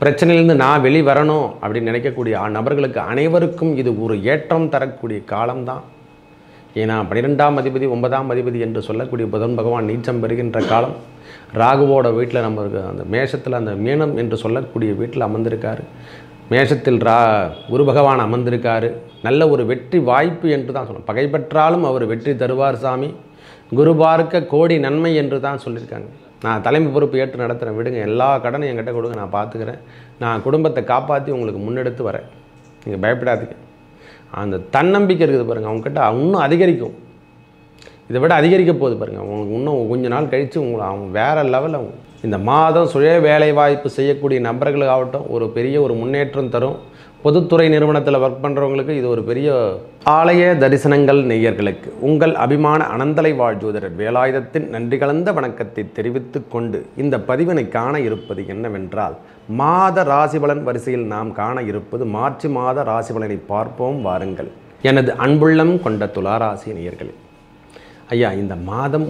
பிரச்சனையிலிருந்து நான் வெளி வரணும் அப்படின்னு நினைக்கக்கூடிய நபர்களுக்கு அனைவருக்கும் இது ஒரு ஏற்றம் தரக்கூடிய காலம்தான். ஏன்னா 12ஆம் அதிபதி 9ஆம் அதிபதி என்று சொல்லக்கூடிய புதன் பகவான் நீச்சம் பெறுகின்ற காலம். ராகுவோட வீட்டில் நம்ம அந்த மேஷத்தில் அந்த மீனம் என்று சொல்லக்கூடிய வீட்டில் அமர்ந்திருக்காரு. மேஷத்தில் குரு பகவான் அமர்ந்திருக்காரு. நல்ல ஒரு வெற்றி வாய்ப்பு என்று தான் சொல்லணும். பகை பெற்றாலும் அவர் வெற்றி தருவார் சாமி. குரு பார்க்க கோடி நன்மை என்று தான் சொல்லியிருக்காங்க. நான் தலைமை பொறுப்பு ஏற்று நடத்துகிறேன், விடுங்க, எல்லா கடனும் என்கிட்ட கொடுங்க, நான் பார்த்துக்கிறேன், நான் குடும்பத்தை காப்பாற்றி உங்களுக்கு முன்னெடுத்து வரேன், நீங்கள் பயப்படாதீங்க. அந்த தன்னம்பிக்கை இருக்குது பாருங்கள், அவங்ககிட்ட இன்னும் அதிகரிக்கும். இதை விட அதிகரிக்க போகுது பாருங்கள். அவங்களுக்கு இன்னும் கொஞ்ச நாள் கழித்து அவங்க வேறு லெவலில் அவங்க இந்த மாதம் சுய வேலைவாய்ப்பு செய்யக்கூடிய நபர்களுக்காகட்டும் ஒரு பெரிய ஒரு முன்னேற்றம் தரும். பொதுத்துறை நிறுவனத்தில் ஒர்க் பண்ணுறவங்களுக்கு இது ஒரு பெரிய ஆலய தரிசனங்கள் நேயர்களுக்கு உங்கள் அபிமான அனந்தலை வாழ் ஜோதிடர் வேலாயுதத்தின் நன்றி கலந்த வணக்கத்தை தெரிவித்து கொண்டு இந்த பதிவினை காண இருப்பது என்னவென்றால், மாத ராசிபலன் வரிசையில் நாம் காண இருப்பது மார்ச் மாத ராசிபலனை பார்ப்போம் வாருங்கள். எனது அன்புள்ளம் கொண்ட துளாராசி நேயர்களே, ஐயா, இந்த மாதம்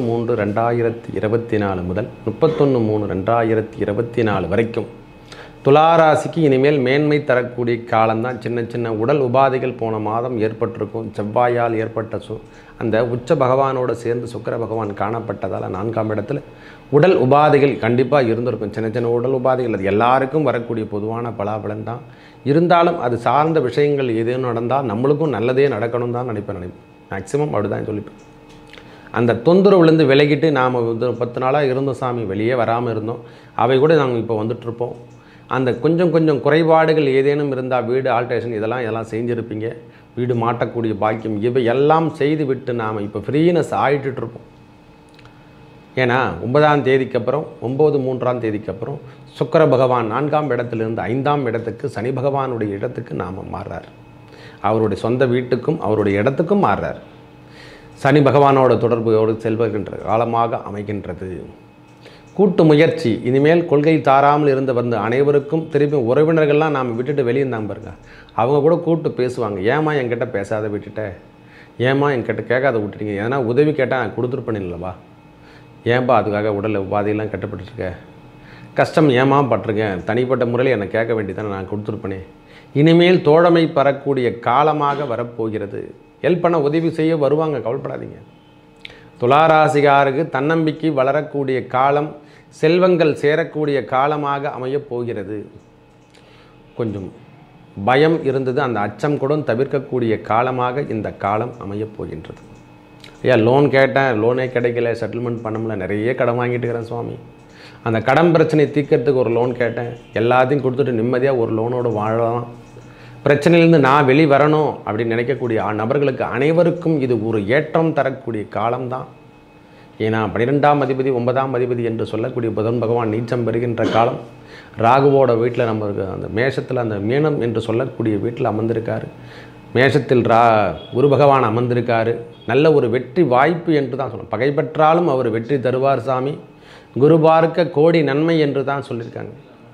1/3/2024 முதல் 31/3/2024 வரைக்கும் துளாராசிக்கு இனிமேல் மேன்மை தரக்கூடிய காலம்தான். சின்ன சின்ன உடல் உபாதைகள் போன மாதம் ஏற்பட்டிருக்கும். செவ்வாயால் ஏற்பட்ட அந்த உச்ச பகவானோடு சேர்ந்து சுக்கிர பகவான் காணப்பட்டதால் 4ஆம் இடத்துல உடல் உபாதைகள் கண்டிப்பாக இருந்திருக்கும். சின்ன சின்ன உடல் உபாதைகள் அது எல்லாருக்கும் வரக்கூடிய பொதுவான பலாபலன் தான். இருந்தாலும் அது சார்ந்த விஷயங்கள் எதுவும் நடந்தால் நம்மளுக்கும் நல்லதே நடக்கணும் தான் நினைப்பேன். மேக்ஸிமம் அப்படி தான் சொல்லிப்பேன். அந்த தொந்தரவுலேருந்து விலகிட்டு நாம் 10 நாளாக இருந்தோம் சாமி, வெளியே வராமல் இருந்தோம், அவை கூட நாங்கள் இப்போ வந்துட்டுருப்போம். அந்த கொஞ்சம் குறைபாடுகள் ஏதேனும் இருந்தால் வீடு ஆல்ட்ரேஷன் இதெல்லாம் செஞ்சுருப்பீங்க. வீடு மாட்டக்கூடிய பாக்கியம் இவை எல்லாம் செய்து விட்டு நாம் இப்போ ஃப்ரீனஸ் ஆகிட்டுருப்போம். ஏன்னா 9ஆம் தேதிக்கு அப்புறம் 9/3ஆம் தேதிக்கு அப்புறம் சுக்கிர பகவான் 4ஆம் இடத்திலிருந்து 5ஆம் இடத்துக்கு சனி பகவானுடைய இடத்துக்கு நாம் மாறுறார். அவருடைய சொந்த வீட்டுக்கும் அவருடைய இடத்துக்கும் மாறுறார். சனி பகவானோட தொடர்போடு செல்வகின்ற காலமாக அமைகின்றது. கூட்டு முயற்சி இனிமேல் கொள்கை தாராமல் இருந்து வந்த அனைவருக்கும் திருப்பி உறவினர்கள்லாம் நாம் விட்டுட்டு வெளியே இருந்தாங்க பாருங்க, அவங்க கூட கூப்பிட்டு பேசுவாங்க. ஏமா என்கிட்ட பேசாத விட்டுட்ட, ஏமா என்கிட்ட கேட்காத விட்டுட்டீங்க, ஏன்னா உதவி கேட்டால் நான் கொடுத்துருப்பேன் இல்லைவா, ஏன்பா அதுக்காக உடல் உபாதையெல்லாம் கட்டுப்பட்டுருக்க, கஷ்டம் ஏமா பட்டிருக்கேன், தனிப்பட்ட முறையில் என்னை கேட்க வேண்டியதானே, நான் கொடுத்துருப்பேனே. இனிமேல் தோழமை பெறக்கூடிய காலமாக வரப்போகிறது. ஹெல்ப் பண்ண உதவி செய்ய வருவாங்க, கவலைப்படாதீங்க. துளாராசிகாருக்கு தன்னம்பிக்கை வளரக்கூடிய காலம், செல்வங்கள் சேரக்கூடிய காலமாக அமையப் போகிறது. கொஞ்சம் பயம் இருந்தது, அந்த அச்சம் கூட தவிர்க்கக்கூடிய காலமாக இந்த காலம் அமையப் போகின்றது. ஐயா, லோன் கேட்டேன், லோனே கிடைக்கல, செட்டில்மெண்ட் பண்ண முடியல, நிறைய கடன் வாங்கிட்டு இருக்கிறேன் சுவாமி, அந்த கடன் பிரச்சனையை தீர்க்கறதுக்கு ஒரு லோன் கேட்டேன், எல்லாத்தையும் கொடுத்துட்டு நிம்மதியாக ஒரு லோனோடு வாழலாம், பிரச்சனையிலிருந்து நான் வெளி வரணும் அப்படின்னு நினைக்கக்கூடிய நபர்களுக்கு அனைவருக்கும் இது ஒரு ஏற்றம் தரக்கூடிய காலம்தான். ஏன்னா 12ஆம் அதிபதி 9ஆம் அதிபதி என்று சொல்லக்கூடிய புதன் பகவான் நீச்சம் பெறுகின்ற காலம். ராகுவோட வீட்டில் நம்ம அந்த மேஷத்தில் அந்த மீனம் என்று சொல்லக்கூடிய வீட்டில் அமர்ந்திருக்காரு. மேஷத்தில் குரு பகவான் அமர்ந்திருக்காரு. நல்ல ஒரு வெற்றி வாய்ப்பு என்று தான் சொல்லணும். பகை பெற்றாலும் அவர் வெற்றி தருவார் சாமி. குரு பார்க்க கோடி நன்மை என்று தான் சொல்லியிருக்காங்க.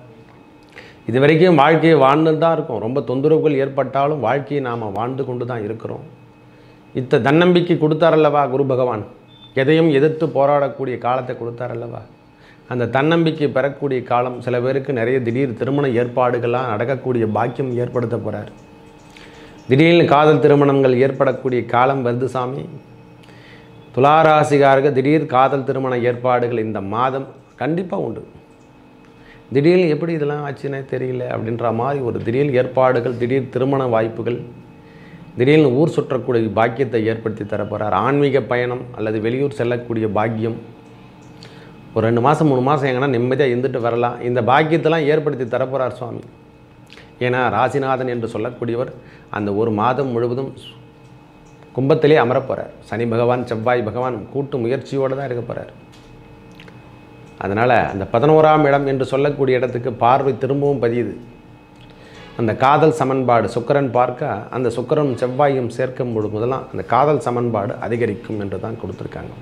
இது வரைக்கும் வாழ்க்கையை வாழ்ந்து தான் இருக்கும். ரொம்ப தொந்தரவுகள் ஏற்பட்டாலும் வாழ்க்கையை நாம் வாழ்ந்து கொண்டு தான் இருக்கிறோம். தன்னம்பிக்கை கொடுத்தாரல்லவா குரு பகவான், எதையும் எதிர்த்து போராடக்கூடிய காலத்தை கொடுத்தாரல்லவா, அந்த தன்னம்பிக்கை பெறக்கூடிய காலம். சில பேருக்கு நிறைய திடீர் திருமண ஏற்பாடுகள்லாம் நடக்கக்கூடிய பாக்கியம் ஏற்படுத்த போகிறார். திடீர்னு காதல் திருமணங்கள் ஏற்படக்கூடிய காலம் வருது சாமி. துளாராசிகாருக்கு திடீர் காதல் திருமண ஏற்பாடுகள் இந்த மாதம் கண்டிப்பாக உண்டு. திடீர்னு எப்படி இதெல்லாம் ஆச்சுன்னே தெரியல அப்படின்ற மாதிரி ஒரு திடீர் ஏற்பாடுகள், திடீர் திருமண வாய்ப்புகள், திடீர்னு ஊர் சுற்றக்கூடிய பாக்கியத்தை ஏற்படுத்தி தரப்போகிறார். ஆன்மீக பயணம் அல்லது வெளியூர் செல்லக்கூடிய பாக்கியம், ஒரு 2 மாதம் 3 மாதம் எங்கன்னா நிம்மதியாக இருந்துட்டு வரலாம், இந்த பாக்கியத்தெல்லாம் ஏற்படுத்தி தரப்போகிறார் சுவாமி. ஏன்னா ராசிநாதன் என்று சொல்லக்கூடியவர் அந்த ஒரு மாதம் முழுவதும் கும்பத்திலே அமரப்போகிறார். சனி பகவான் செவ்வாய் பகவான் கூட்டு முயற்சியோடு தான் இருக்க போகிறார். அதனால் அந்த 11ஆம் இடம் என்று சொல்லக்கூடிய இடத்துக்கு பார்வை திரும்பவும் பதியுது. அந்த காதல் சமன்பாடு சுக்கிரன் பார்க்க அந்த சுக்கிரனும் செவ்வாயும் சேர்க்கும் முதலாம் அந்த காதல் சமன்பாடு அதிகரிக்கும் என்று தான் கொடுத்துருக்காங்க.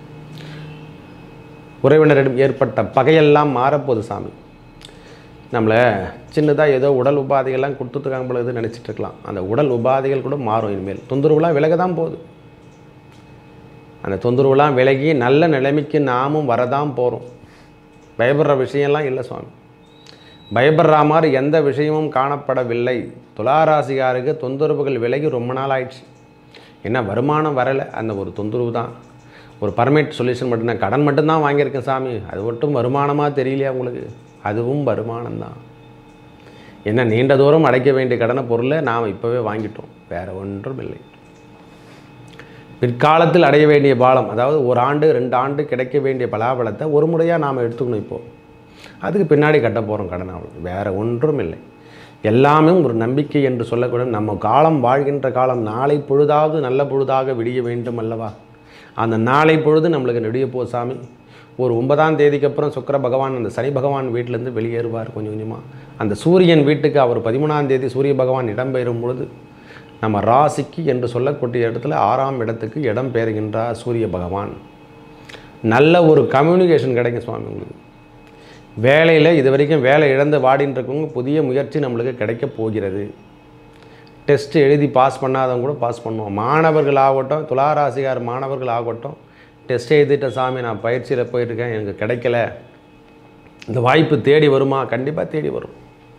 உறவினரிடம் ஏற்பட்ட பகையெல்லாம் மாறப்போகுது சாமி. நம்மளை சின்னதாக ஏதோ உடல் உபாதைகள்லாம் கொடுத்துருக்காங்க போல இது நினச்சிட்டு இருக்கலாம். அந்த உடல் உபாதைகள் கூட மாறும். இனிமேல் தொந்தரவுலாம் விலக தான் போகுது. அந்த தொந்தரவுலாம் விலகி நல்ல நிலைமைக்கு நாமும் வரதான் போகிறோம். பயப்படுற விஷயம்லாம் இல்லை சுவாமி. பயப்படுற மாதிரி எந்த விஷயமும் காணப்படவில்லை. துளாராசிகாருக்கு தொந்தரவுகள் விலகி ரொம்ப நாள் ஆயிடுச்சு. என்ன வருமானம் வரலை, அந்த ஒரு தொந்தரவு தான். ஒரு பர்மனெண்ட் சொல்யூஷன் மட்டும்தான். கடன் மட்டும்தான் வாங்கியிருக்கேன் சாமி, அது மட்டும் வருமானமாக தெரியலையா உங்களுக்கு? அதுவும் வருமானம்தான். என்ன நீண்ட தூரம் அடைக்க வேண்டிய கடனை பொருளை நாம் இப்போவே வாங்கிட்டோம், வேறு ஒன்றும் இல்லை. பிற்காலத்தில் அடைய வேண்டிய பாலம், அதாவது 1 ஆண்டு 2 ஆண்டு கிடைக்க வேண்டிய பலாபலத்தை ஒரு முறையாக நாம் எடுத்துக்கணும். இப்போது அதுக்கு பின்னாடி கட்ட போகிறோம் கடன், அவ்வளோ, வேறு ஒன்றும் இல்லை. எல்லாமே ஒரு நம்பிக்கை என்று சொல்லக்கூட. நம்ம காலம் வாழ்கின்ற காலம் நாளை பொழுதாவது நல்ல பொழுதாக விடிய வேண்டும் அல்லவா? அந்த நாளை பொழுது நம்மளுக்கு நெடிய போ சாமி. ஒரு 9ஆம் தேதிக்கு அப்புறம் சுக்கிர பகவான் அந்த சனி பகவான் வீட்டிலேருந்து வெளியேறுவார் கொஞ்சம் கொஞ்சமாக. அந்த சூரியன் வீட்டுக்கு அவர் 13ஆம் தேதி சூரிய பகவான் இடம்பெறும் பொழுது நம்ம ராசிக்கு என்று சொல்லக்கூடிய இடத்துல 6ஆம் இடத்துக்கு இடம் பெறுகின்றார் சூரிய பகவான். நல்ல ஒரு கம்யூனிகேஷன் கிடைக்கும் சுவாமி உங்களுக்கு. வேலையில் இது வரைக்கும் வேலை இழந்து வாடின்னு இருக்கவங்க புதிய முயற்சி நம்மளுக்கு கிடைக்க போகிறது. டெஸ்ட் எழுதி பாஸ் பண்ணாதவங்க கூட பாஸ் பண்ணுவோம். மாணவர்கள் ஆகட்டும், துளாராசிகார் மாணவர்கள் ஆகட்டும், டெஸ்ட் எழுதிட்ட சாமி நான் பயிற்சியில் போயிட்டுருக்கேன், எனக்கு கிடைக்கல, இந்த வாய்ப்பு தேடி வருமா? கண்டிப்பாக தேடி வரும்.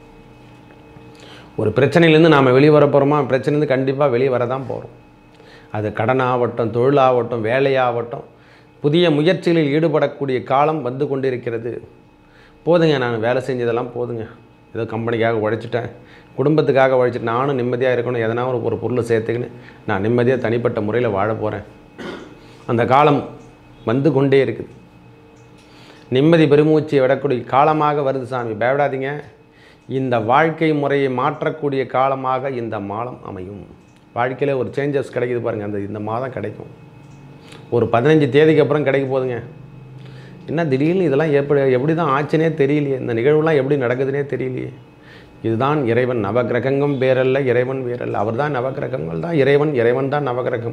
ஒரு பிரச்சனையிலேருந்து நாம் வெளியே வர போகிறோமா? பிரச்சனைலேருந்து கண்டிப்பாக வெளியே வர தான் போகிறோம். அது கடனாகட்டும், தொழிலாகட்டும், வேலையாகட்டும், புதிய முயற்சிகளில் ஈடுபடக்கூடிய காலம் வந்து கொண்டிருக்கிறது. போதுங்க, நான் வேலை செஞ்சதெல்லாம் போதுங்க, ஏதோ கம்பெனிக்காக உழைச்சிட்டேன், குடும்பத்துக்காக உழைச்சிட்டு நானும் நிம்மதியாக இருக்கணும், எதனா ஒரு பொருளை சேர்த்துக்கின்னு நான் நிம்மதியாக தனிப்பட்ட முறையில் வாழ போகிறேன். அந்த காலம் வந்து கொண்டே இருக்குது. நிம்மதி பெருமூச்சியை விடக்கூடிய காலமாக வருது சாமி, பயப்படாதீங்க. இந்த வாழ்க்கை முறையை மாற்றக்கூடிய காலமாக இந்த மாதம் அமையும். வாழ்க்கையில் ஒரு சேஞ்சஸ் கிடைக்குது பாருங்கள், இந்த மாதம் கிடைக்கும். ஒரு 15 தேதிக்கு அப்புறம் கிடைக்க போதுங்க. என்ன திடீர்னு இதெல்லாம் எப்படி தான் ஆச்சுனே தெரியலையே, இந்த நிகழ்வுலாம் எப்படி நடக்குதுன்னே தெரியலையே. இதுதான் இறைவன். நவகிரகங்கம் வேறல்ல, இறைவன் வேறல்ல. அவர் தான் நவகிரகங்கள் தான் இறைவன், இறைவன் தான் நவகிரகம்.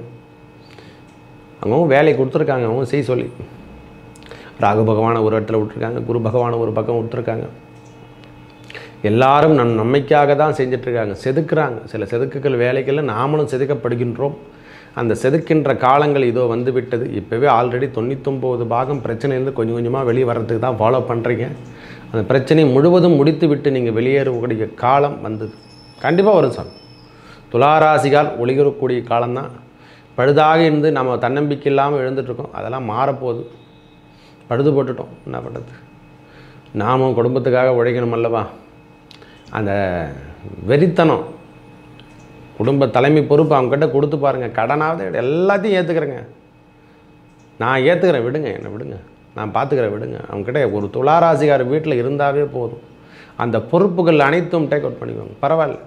அவங்க வேலை கொடுத்துருக்காங்க, அவங்க செய்ய சொல்லி. ராகு பகவானை ஒரு இடத்துல விட்டுருக்காங்க, குரு பகவானை ஒரு பக்கம் விட்டுருக்காங்க. எல்லாரும் நன்மைக்காக தான் செஞ்சிட்ருக்காங்க, செதுக்குறாங்க. சில செதுக்குகள் வேலைகளில் நாமளும் செதுக்கப்படுகின்றோம். அந்த செதுக்கின்ற காலங்கள் இதோ வந்து விட்டது. இப்போவே ஆல்ரெடி 99 பாகம் பிரச்சனையிலேருந்து கொஞ்சம் கொஞ்சமாக வெளியே வர்றதுக்கு தான் ஃபாலோ பண்ணுறீங்க. அந்த பிரச்சனையை முழுவதும் முடித்து விட்டு நீங்கள் வெளியேறக்கூடிய காலம் வந்தது. கண்டிப்பாக வரும் சார். துளாராசிகால் ஒளிகரக்கூடிய காலம்தான். பழுதாக இருந்து நம்ம தன்னம்பிக்கை இல்லாமல் எழுந்துட்டுருக்கோம், அதெல்லாம் மாறப்போகுது. பழுது போட்டுட்டோம், என்ன பண்ணுறது? நாமும் குடும்பத்துக்காக உழைக்கணும் அல்லவா? அந்த வெறித்தனம், குடும்ப தலைமை பொறுப்பு அவங்ககிட்ட கொடுத்து பாருங்கள். கடனாவது எல்லாத்தையும் ஏற்றுக்கிறேங்க, நான் ஏற்றுக்கிறேன், விடுங்க, என்னை விடுங்க, நான் பார்த்துக்கிறேன், விடுங்க. அவங்ககிட்ட ஒரு துளாராசிகார் வீட்டில் இருந்தாவே போதும். அந்த பொறுப்புகள் அனைத்தும் டேக் அவுட் பண்ணிக்குவாங்க. பரவாயில்ல,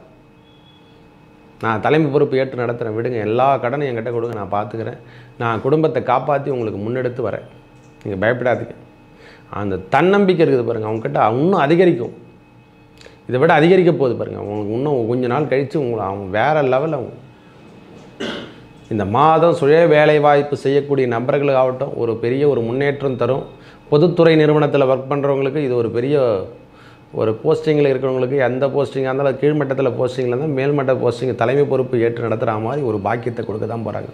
நான் தலைமை பொறுப்பு ஏற்று நடத்துகிறேன், விடுங்க, எல்லா கடனையும் என்கிட்ட கொடுங்க, நான் பார்த்துக்கிறேன், நான் குடும்பத்தை காப்பாற்றி உங்களுக்கு முன்னெடுத்து வரேன், நீங்கள் பயப்படாதீங்க. அந்த தன்னம்பிக்கை இருக்குது பாருங்கள், அவங்ககிட்ட இன்னும் அதிகரிக்கும். இதை விட அதிகரிக்க போகுது பாருங்கள். அவங்களுக்கு இன்னும் கொஞ்ச நாள் கழித்து அவங்க வேறு லெவலில் அவங்க இந்த மாதம் சுய வேலைவாய்ப்பு செய்யக்கூடிய நபர்களுக்காகட்டும் ஒரு பெரிய ஒரு முன்னேற்றம் தரும். பொதுத்துறை நிறுவனத்தில் ஒர்க் பண்ணுறவங்களுக்கு இது ஒரு பெரிய ஒரு போஸ்டிங்கில் இருக்கிறவங்களுக்கு, எந்த போஸ்டிங்காக இருந்தாலும் கீழ்மட்டத்தில் போஸ்டிங்கில் இருந்தால் மேல்மட்ட போஸ்டிங் தலைமை பொறுப்பு ஏற்று நடத்துகிற மாதிரி ஒரு பாக்கியத்தை கொடுக்க தான் போகிறாங்க.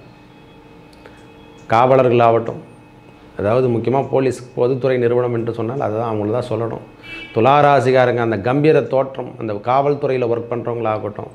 காவலர்களாகட்டும், அதாவது முக்கியமாக போலீஸ் பொதுத்துறை நிறுவனம் என்று சொன்னால் அதுதான் அவங்கள தான் சொல்லணும். துளாராசிகாரங்க அந்த கம்பீர தோற்றம், அந்த காவல்துறையில் ஒர்க் பண்ணுறவங்களாகட்டும்,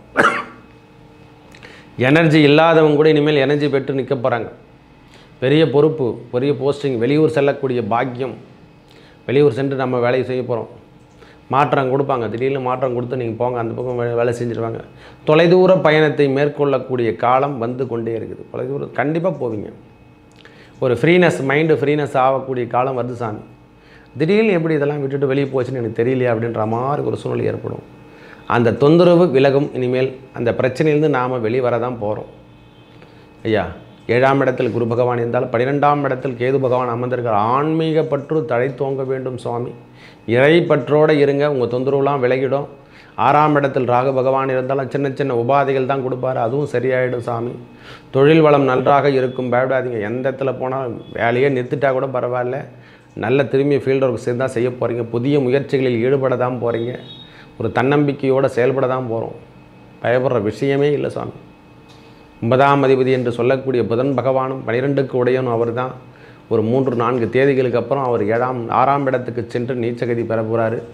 எனர்ஜி இல்லாதவங்க கூட இனிமேல் எனர்ஜி பெற்று நிற்க போகிறாங்க. பெரிய பொறுப்பு, பெரிய போஸ்டிங், வெளியூர் செல்லக்கூடிய பாக்கியம், வெளியூர் சென்று நம்ம வேலையை செய்ய போகிறோம். மாற்றம் கொடுப்பாங்க, திடீர்னு மாற்றம் கொடுத்து நீங்கள் போங்க, அந்த பக்கம் வேலை செஞ்சுருவாங்க. தொலைதூர பயணத்தை மேற்கொள்ளக்கூடிய காலம் வந்து கொண்டே இருக்குது. தொலைதூரம் கண்டிப்பாக போவீங்க. ஒரு ஃப்ரீனஸ், மைண்டு ஃப்ரீனஸ் ஆகக்கூடிய காலம் வருது சாமி. திடீர்னு எப்படி இதெல்லாம் விட்டுட்டு வெளியே போச்சுன்னு எனக்கு தெரியலையே அப்படின்ற மாதிரி ஒரு சூழ்நிலை ஏற்படும். அந்த தொந்தரவு விலகும். இனிமேல் அந்த பிரச்சனையிலேருந்து நாம் வெளியே வர தான் போகிறோம். ஐயா, 7ஆம் இடத்தில் குரு பகவான் இருந்தாலும் 12ஆம் இடத்தில் கேது பகவான் அமர்ந்திருக்கிற ஆன்மீக பற்று தழை தோங்க வேண்டும் சுவாமி. இறை பற்றோடு இருங்க, உங்கள் தொந்தரவுலாம் விலகிடும். 6ஆம் இடத்தில் ராகு பகவான் இருந்தாலும் சின்ன சின்ன உபாதைகள் தான் கொடுப்பார், அதுவும் சரியாயிடும் சாமி. தொழில் வளம் நன்றாக இருக்கும், பயப்படாதீங்க. எந்த இடத்துல போனால் வேலையே நிறுத்திட்டா கூட பரவாயில்ல, நல்ல திரும்பி ஃபீல்டு ஒர்க் சேர்ந்து தான் செய்ய போகிறீங்க. புதிய முயற்சிகளில் ஈடுபட தான் போகிறீங்க. ஒரு தன்னம்பிக்கையோடு செயல்பட தான் போகிறோம். பயப்படுற விஷயமே இல்லை சாமி. 9ஆம் அதிபதி என்று சொல்லக்கூடிய புதன் பகவானும் 12க்கு உடையனும் அவர் தான். ஒரு 3-4 தேதிகளுக்கு அப்புறம் அவர் 6ஆம் இடத்துக்கு சென்று நீச்சகதி பெற போகிறாரு.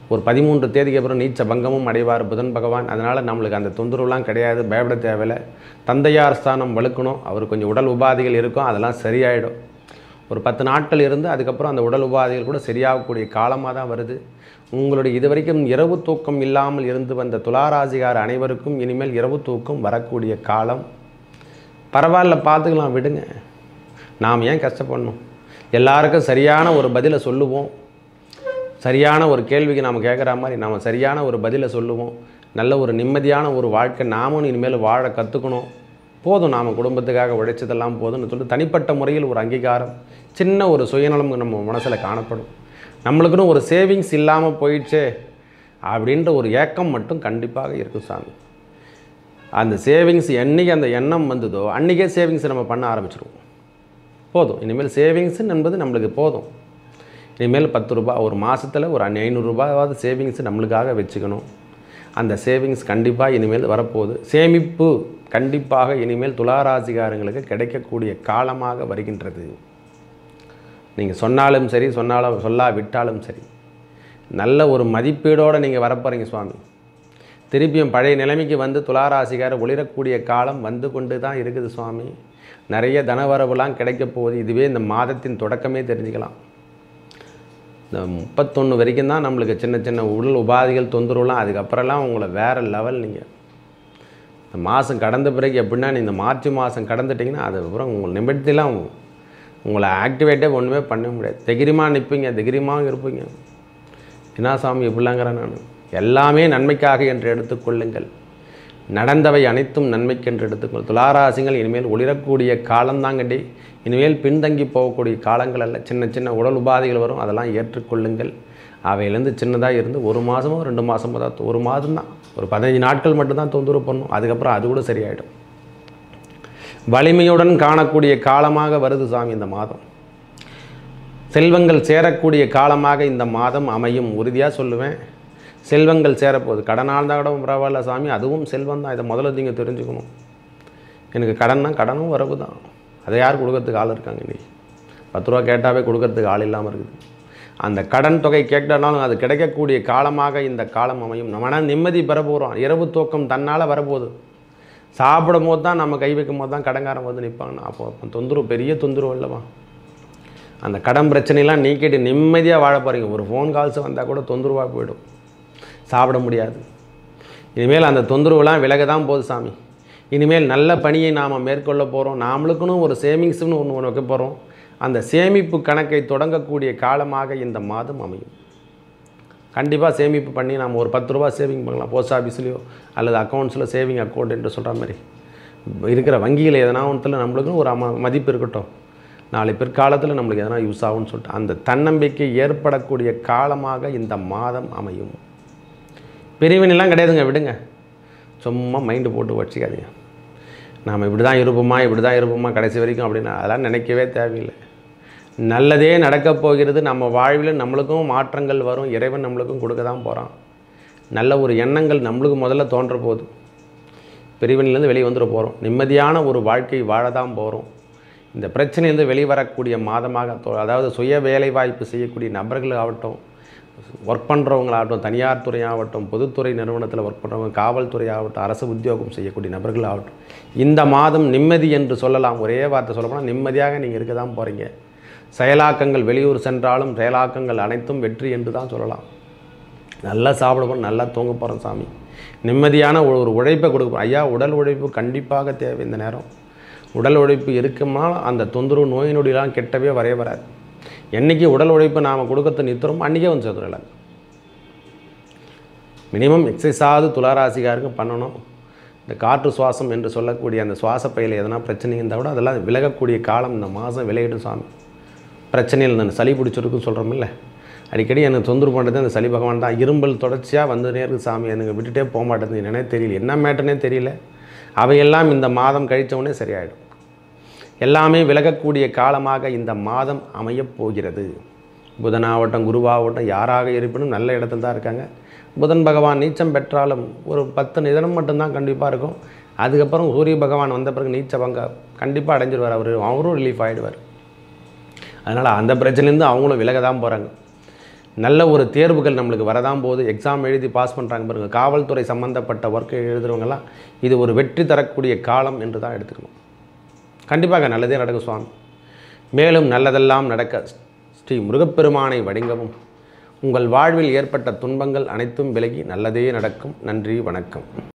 ஒரு 13 தேதிக்கு அப்புறம் நீச்ச பங்கமும் அடைவார் புதன் பகவான். அதனால் நம்மளுக்கு அந்த தொந்தரவுலாம் கிடையாது, பயப்பட தேவையில்லை. தந்தையார் ஸ்தானம் வலுக்கணும், அவர் கொஞ்சம் உடல் உபாதைகள் இருக்கும், அதெல்லாம் சரியாயிடும். ஒரு 10 நாட்கள் இருந்து அதுக்கப்புறம் அந்த உடல் உபாதைகள் கூட சரியாகக்கூடிய காலமாக தான் வருது. உங்களுடைய இதுவரைக்கும் இரவு தூக்கம் இல்லாமல் இருந்து வந்த துளாராசிகார் அனைவருக்கும் இனிமேல் இரவு தூக்கம் வரக்கூடிய காலம். பரவாயில்ல, பார்த்துக்கலாம், விடுங்க. நாம் ஏன் கஷ்டப்படணும்? எல்லாருக்கும் சரியான ஒரு பதிலை சொல்லுவோம். சரியான ஒரு கேள்விக்கு நாம் கேட்குற மாதிரி நாம் சரியான ஒரு பதிலை சொல்லுவோம். நல்ல ஒரு நிம்மதியான ஒரு வாழ்க்கை நாமும் இனிமேல் வாழ கற்றுக்கணும். போதும், நாம் குடும்பத்துக்காக உழைச்சதெல்லாம் போதும்னு சொல்லிட்டு தனிப்பட்ட முறையில் ஒரு அங்கீகாரம், சின்ன ஒரு சுயநலம் நம்ம மனசில் காணப்படும். நம்மளுக்குன்னு ஒரு சேவிங்ஸ் இல்லாமல் போயிடுச்சே அப்படின்ற ஒரு ஏக்கம் மட்டும் கண்டிப்பாக இருக்கும் சாமி. அந்த சேவிங்ஸ் என்னைக்கு அந்த எண்ணம் வந்ததோ அன்றைக்கே சேவிங்ஸ் நம்ம பண்ண ஆரம்பிச்சிருவோம். போதும், இனிமேல் சேவிங்ஸ் என்பது நம்மளுக்கு போதும். இனிமேல் 10 ரூபா ஒரு மாதத்தில் ஒரு 500 ரூபாயாவது சேவிங்ஸ் நம்மளுக்காக வச்சுக்கணும். அந்த சேவிங்ஸ் கண்டிப்பாக இனிமேல் வரப்போகுது. சேமிப்பு கண்டிப்பாக இனிமேல் துளாராசிகாரங்களுக்கு கிடைக்கக்கூடிய காலமாக வருகின்றது. நீங்கள் சொன்னாலும் சரி, சொல்லாவிட்டாலும் சரி, நல்ல ஒரு மதிப்பீடோடு நீங்கள் வரப்போகிறீங்க சுவாமி. திருப்பியும் பழைய நிலைமைக்கு வந்து துளாராசிகார ஒளிரக்கூடிய காலம் வந்து கொண்டு தான் இருக்குது சுவாமி. நிறைய தனவரவுலாம் கிடைக்க போகுது. இதுவே இந்த மாதத்தின் தொடக்கமே தெரிஞ்சுக்கலாம். இந்த 31 வரைக்கும் தான் நம்மளுக்கு சின்ன சின்ன உடல் உபாதைகள் தொந்தரவுலாம். அதுக்கப்புறம்லாம் உங்களை வேறு லெவல். நீங்கள் இந்த மாதம் கடந்த பிறகு எப்படின்னா, இந்த மார்ச் மாதம் கடந்துட்டிங்கன்னா அதுக்கப்புறம் உங்களை நிமிடத்திலாம் உங்களை ஆக்டிவேட்டே ஒன்றுமே பண்ண முடியாது. தைரியமாக நிற்பீங்க, தைரியமாக இருப்பீங்க. என்ன சாமி இப்படிலாங்கிறேன் நான்? எல்லாமே நன்மைக்காக என்று எடுத்துக்கொள்ளுங்கள். நடந்தவை அனைத்தும் நன்மைக்கென்று எடுத்துக்கொள். துளாராசிகள் இனிமேல் ஒளிரக்கூடிய காலம்தாங்கண்டி. இனிமேல் பின்தங்கி போகக்கூடிய காலங்கள் அல்ல. சின்ன சின்ன உடல் உபாதைகள் வரும், அதெல்லாம் ஏற்றுக்கொள்ளுங்கள். அவையிலேருந்து சின்னதாக இருந்து 1 மாதமோ 2 மாதமோ தான், 1 மாதம் தான், ஒரு 15 நாட்கள் மட்டும்தான் தொந்தரவு பண்ணும். அதுக்கப்புறம் அது கூட சரியாயிடும். வலிமையுடன் காணக்கூடிய காலமாக வருது சாமி இந்த மாதம். செல்வங்கள் சேரக்கூடிய காலமாக இந்த மாதம் அமையும். உறுதியாக சொல்லுவேன், செல்வங்கள் சேரப்போகுது. கடனால் தான் கூட பரவாயில்ல சாமி, அதுவும் செல்வம் தான். இதை முதல்ல நீங்கள் தெரிஞ்சுக்கணும். எனக்கு கடன்னா கடனும் வரவு தான். அதை யார் கொடுக்கறதுக்கு ஆள் இருக்காங்க? இன்றைக்கி 10 ரூபா கேட்டாவே கொடுக்கறதுக்கு ஆள் இல்லாமல் இருக்குது. அந்த கடன் தொகை கேட்டாலும் அது கிடைக்கக்கூடிய காலமாக இந்த காலம் அமையும். நம்ம நிம்மதி பெற போகிறோம். இரவு தூக்கம் தன்னால் வரப்போகுது. சாப்பிடும் போது தான் நம்ம கை வைக்கும் போது தான் கடங்காரம் வந்து நிற்பாங்க. அப்போ தொந்தரவு, பெரிய தொந்தரவு இல்லைவா? அந்த கடன் பிரச்சனைலாம் நீக்கிட்டு நிம்மதியாக வாழ போகிறீங்க. ஒரு ஃபோன் கால்ஸ் வந்தால் கூட தொந்தரவாக போயிடும், சாப்பிட முடியாது. இனிமேல் அந்த தொந்தரவுலாம் விலக தான் போகுது சாமி. இனிமேல் நல்ல பணியை நாம் மேற்கொள்ள போகிறோம். நாமளுக்குன்னு ஒரு சேவிங்ஸ்னு ஒன்று வைக்க போகிறோம். அந்த சேமிப்பு கணக்கை தொடங்கக்கூடிய காலமாக இந்த மாதம் அமையும். கண்டிப்பாக சேமிப்பு பண்ணி நாம் ஒரு 10 ரூபா சேவிங் பண்ணலாம். போஸ்ட் ஆஃபீஸ்லையோ அல்லது அக்கௌண்ட்ஸில் சேவிங் அக்கௌண்ட் என்று சொல்கிற மாதிரி இருக்கிற வங்கியில் எதனா ஒன்றில் நம்மளுக்குன்னு ஒரு மதிப்பு இருக்கட்டும். நாளை பிற்காலத்தில் நம்மளுக்கு எதனா யூஸ் ஆகும்னு சொல்லிட்டு அந்த தன்னம்பிக்கை ஏற்படக்கூடிய காலமாக இந்த மாதம் அமையும். பிரிவினெல்லாம் கிடையாதுங்க, விடுங்க. சும்மா மைண்டு போட்டு வச்சுக்காதீங்க. நாம் இப்படி தான் இருப்போமா கடைசி வரைக்கும் அப்படின்னு அதெல்லாம் நினைக்கவே தேவையில்லை. நல்லதே நடக்கப் போகிறது. நம்ம வாழ்வில் நம்மளுக்கும் மாற்றங்கள் வரும். இறைவன் நம்மளுக்கும் கொடுக்க தான் போகிறான். நல்ல ஒரு எண்ணங்கள் நம்மளுக்கு முதல்ல தோன்ற போகுது. பிரிவினிலேருந்து வெளியே வந்துட போகிறோம். நிம்மதியான ஒரு வாழ்க்கை வாழ தான் போகிறோம். இந்த பிரச்சனையிலேருந்து வெளிவரக்கூடிய மாதமாக, அதாவது சுய வேலை வாய்ப்பு செய்யக்கூடிய நபர்கள் ஆகட்டும், ஒர்க் பண்ணுறவங்களாகட்டும், தனியார் துறையாகட்டும், பொதுத்துறை நிறுவனத்தில் ஒர்க் பண்ணுறவங்க, காவல்துறை ஆகட்டும், அரசு உத்தியோகம் செய்யக்கூடிய நபர்கள் ஆகட்டும், இந்த மாதம் நிம்மதி என்று சொல்லலாம். ஒரே வார்த்தை சொல்லப்போனால் நிம்மதியாக நீங்கள் இருக்க தான் போகிறீங்க. செயலாக்கங்கள் வெளியூர் சென்றாலும் செயலாக்கங்கள் அனைத்தும் வெற்றி என்று தான் சொல்லலாம். நல்லா சாப்பிட போகிறோம், நல்லா தூங்க போகிறோம் சாமி. நிம்மதியான ஒரு உழைப்பை கொடுப்போம். ஐயா, உடல் உழைப்பு கண்டிப்பாக தேவை. இந்த நேரம் உடல் உழைப்பு இருக்குமா அந்த தொந்தரவு நோய் நொடியெல்லாம் கெட்டவே வராது. என்றைக்கு உடல் உழைப்பு நாம் கொடுக்கறது நிறுத்துறோம் அன்றைக்கே வந்து சேர்த்துடலாம். மினிமம் எக்ஸசைஸாவது துளாராசிகாருக்கு பண்ணணும். இந்த காற்று சுவாசம் என்று சொல்லக்கூடிய அந்த சுவாச பையில் எதனா பிரச்சனை இருந்தால் கூட அதெல்லாம் விலகக்கூடிய காலம் இந்த மாதம் விலகிடும் சாமி. பிரச்சனையில் நான் சளி பிடிச்சிருக்குன்னு சொல்கிறோம் இல்லை, அடிக்கடி எனக்கு தொந்தரவு பண்ணுறது அந்த சளி பகவான் தான். இரும்பல் தொடர்ச்சியாக வந்துனே இருக்குது சாமி, எனக்கு விட்டுட்டே போக மாட்டேங்குது. என்னன்னே தெரியல, என்ன மேட்டனே தெரியல. அவையெல்லாம் இந்த மாதம் கழித்தவுடனே சரியாயிடும். எல்லாமே விலகக்கூடிய காலமாக இந்த மாதம் அமையப் போகிறது. புதனாகட்டும் குருவாகட்டும் யாராக இருப்பினும் நல்ல இடத்துல தான் இருக்காங்க. புதன் பகவான் நீச்சம் பெற்றாலும் ஒரு 10 நிதனம் மட்டும்தான் கண்டிப்பாக இருக்கும். அதுக்கப்புறம் சூரிய பகவான் வந்த பிறகு நீச்ச பங்க கண்டிப்பாக அடைஞ்சிடுவார். அவரும் ரிலீஃப் ஆகிடுவார். அதனால் அந்த பிரச்சனைலேருந்து அவங்களும் விலக தான் போகிறாங்க. நல்ல ஒரு தேர்வுகள் நம்மளுக்கு வரதான் போது, எக்ஸாம் எழுதி பாஸ் பண்ணுறாங்க பாருங்கள், காவல்துறை சம்மந்தப்பட்ட ஒர்க்கை எழுதுகிறவங்கலாம் இது ஒரு வெற்றி தரக்கூடிய காலம் என்று தான் எடுத்துக்கணும். கண்டிப்பாக நல்லதே நடக்கும் சுவாமி. மேலும் நல்லதெல்லாம் நடக்க ஸ்ரீ முருகப்பெருமானை வணங்கவும். உங்கள் வாழ்வில் ஏற்பட்ட துன்பங்கள் அனைத்தும் விலகி நல்லதே நடக்கும். நன்றி, வணக்கம்.